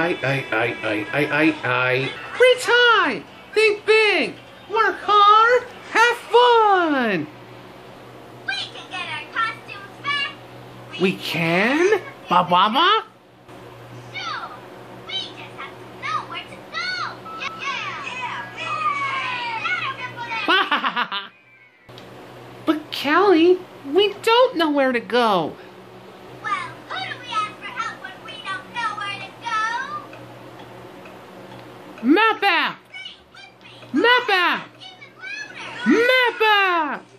I. Free time! Think big! Work hard! Have fun! We can get our costumes back! We can? Baba? Sure! We just have to know where to go! Yeah! But Callie, we don't know where to go. Well, who do we ask for help when we don't know where to go? Map app! Say it with me! Map app! Even louder! Map app!